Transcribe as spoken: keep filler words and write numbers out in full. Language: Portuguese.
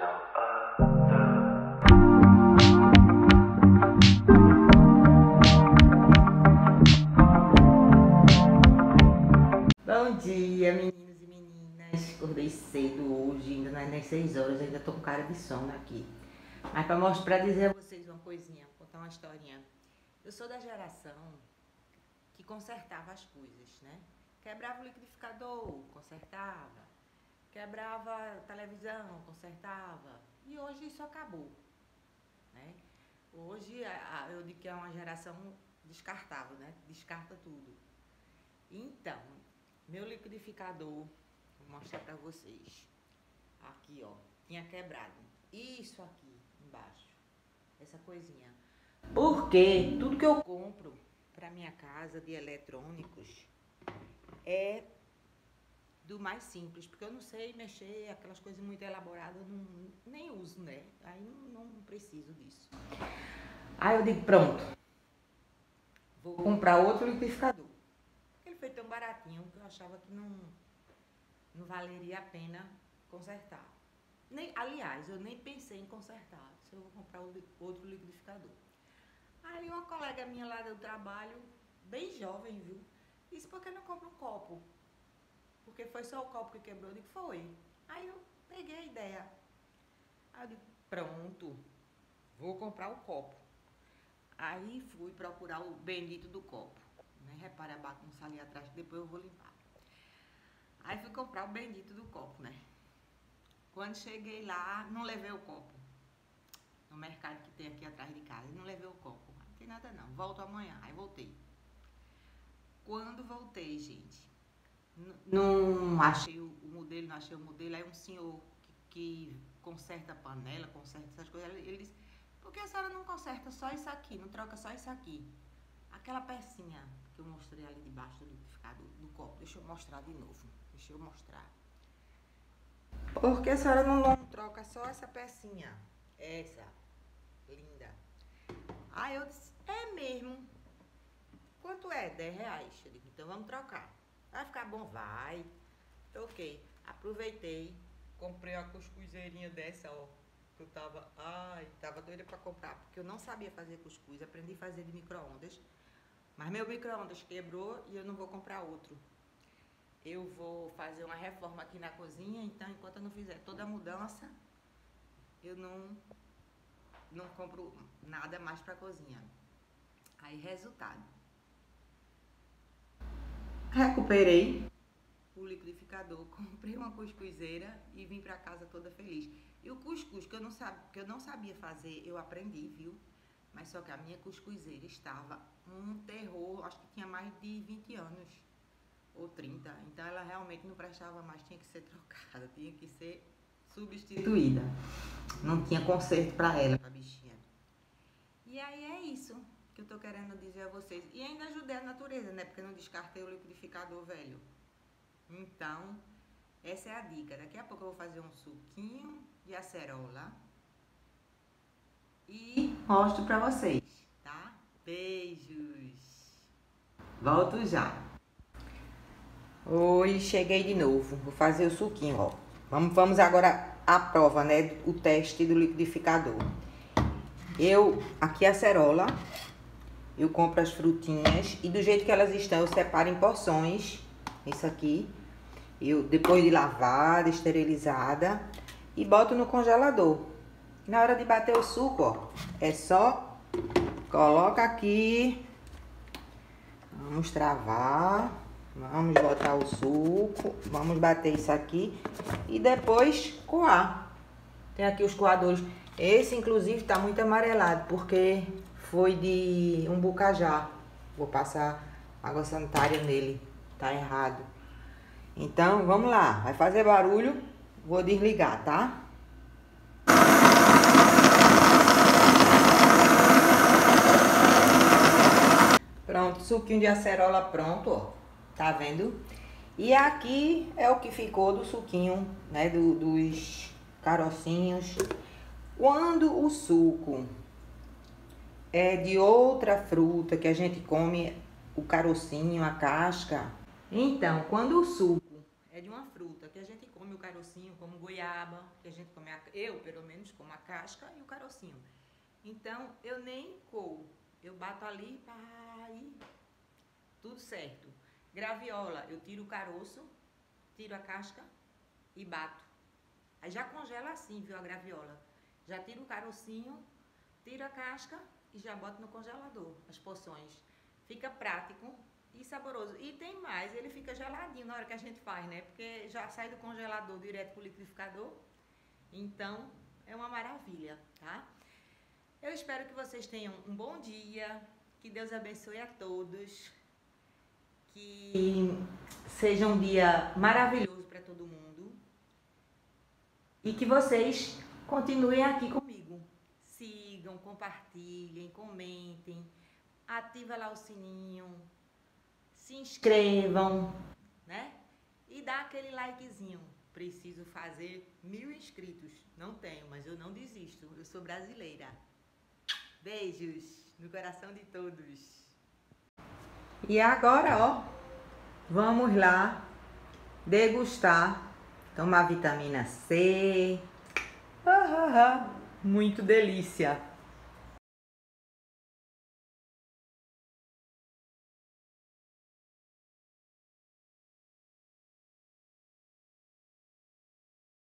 Bom dia, meninos e meninas. Acordei cedo hoje, ainda não é nem seis horas, ainda tô com cara de sono aqui. Mas para mostrar, para dizer a vocês uma coisinha, contar uma historinha. Eu sou da geração que consertava as coisas, né? Quebrava o liquidificador, consertava. Quebrava a televisão, consertava. E hoje isso acabou, né? Hoje eu digo que é uma geração descartável, né? Descarta tudo. Então, meu liquidificador, vou mostrar pra vocês. Aqui, ó, tinha quebrado. Isso aqui embaixo, essa coisinha. Porque tudo que eu compro pra minha casa de eletrônicos é do mais simples, porque eu não sei mexer, aquelas coisas muito elaboradas, eu não, nem uso, né? Aí não, não preciso disso. Aí eu digo, pronto, vou comprar outro liquidificador. Ele foi tão baratinho que eu achava que não, não valeria a pena consertar. Nem, aliás, eu nem pensei em consertar, se eu vou comprar outro liquidificador. Aí uma colega minha lá do trabalho, bem jovem, viu? Disse, por que não compra um copo? Porque foi só o copo que quebrou. Eu digo, foi. Aí eu peguei a ideia. Aí eu digo, pronto, vou comprar o copo. Aí fui procurar o bendito do copo. Né? Repare a bagunça ali atrás, que depois eu vou limpar. Aí fui comprar o bendito do copo, né? Quando cheguei lá, não levei o copo. No mercado que tem aqui atrás de casa, não levei o copo. Não tem nada não, volto amanhã. Aí voltei. Quando voltei, gente, não achei o modelo, não achei o modelo. Aí um senhor que, que conserta a panela, conserta essas coisas, ele disse, por que a senhora não conserta só isso aqui, não troca só isso aqui? Aquela pecinha que eu mostrei ali debaixo do liquidificador, do copo, deixa eu mostrar de novo, deixa eu mostrar. Por que a senhora não, não troca só essa pecinha, essa, linda? Aí eu disse, é mesmo, quanto é? dez reais. Eu digo, então vamos trocar. Vai ficar bom? Vai. Troquei. Aproveitei. Comprei uma cuscuzeirinha dessa, ó. Que eu tava... Ai, tava doida pra comprar. Porque eu não sabia fazer cuscuz. Aprendi a fazer de micro-ondas. Mas meu micro-ondas quebrou e eu não vou comprar outro. Eu vou fazer uma reforma aqui na cozinha. Então, enquanto eu não fizer toda a mudança, eu não, não compro nada mais pra cozinha. Aí, resultado. Recuperei o liquidificador, comprei uma cuscuzeira e vim pra casa toda feliz. E o cuscuz que eu não sabia, que eu não sabia fazer, eu aprendi, viu? Mas só que a minha cuscuzeira estava um terror, acho que tinha mais de vinte anos ou trinta. Então ela realmente não prestava mais, tinha que ser trocada, tinha que ser substituída. Não tinha conserto pra ela, pra bichinha. E aí é isso que eu tô querendo dizer a vocês. E ainda ajudei a natureza, né? Porque eu não descartei o liquidificador velho. Então, essa é a dica. Daqui a pouco eu vou fazer um suquinho de acerola. E mostro pra vocês, tá? Beijos! Volto já. Oi, cheguei de novo. Vou fazer o suquinho, ó. Vamos, vamos agora à prova, né? O teste do liquidificador. Eu, aqui a acerola... Eu compro as frutinhas e do jeito que elas estão, eu separo em porções. Isso aqui. Eu, depois de lavada, esterilizada. E boto no congelador. Na hora de bater o suco, ó. É só... Coloca aqui. Vamos travar. Vamos botar o suco. Vamos bater isso aqui. E depois coar. Tem aqui os coadores. Esse, inclusive, tá muito amarelado. Porque... foi de um bucajá. Vou passar água sanitária nele. Tá errado. Então, vamos lá. Vai fazer barulho. Vou desligar, tá? Pronto, suquinho de acerola pronto, ó. Tá vendo? E aqui é o que ficou do suquinho, né? Do, dos carocinhos. Quando o suco... é de outra fruta que a gente come o carocinho, a casca. Então, quando o suco é é de uma fruta que a gente come o carocinho, como goiaba, que a gente come, a, eu pelo menos como a casca e o carocinho. Então eu nem coo, eu bato ali, pá, e tudo certo. Graviola, eu tiro o caroço, tiro a casca e bato. Aí já congela assim, viu, a graviola. Já tiro o carocinho, tiro a casca e já boto no congelador, as porções. Fica prático e saboroso. E tem mais, ele fica geladinho na hora que a gente faz, né? Porque já sai do congelador direto pro liquidificador. Então, é uma maravilha, tá? Eu espero que vocês tenham um bom dia, que Deus abençoe a todos, que seja um dia maravilhoso para todo mundo e que vocês continuem aqui comigo. Sigam, compartilhem, comentem, ativa lá o sininho, se inscrevam, né? E dá aquele likezinho. Preciso fazer mil inscritos. Não tenho, mas eu não desisto. Eu sou brasileira. Beijos no coração de todos. E agora, ó, vamos lá degustar, tomar vitamina C. Ah, ah, ah. Muito delícia.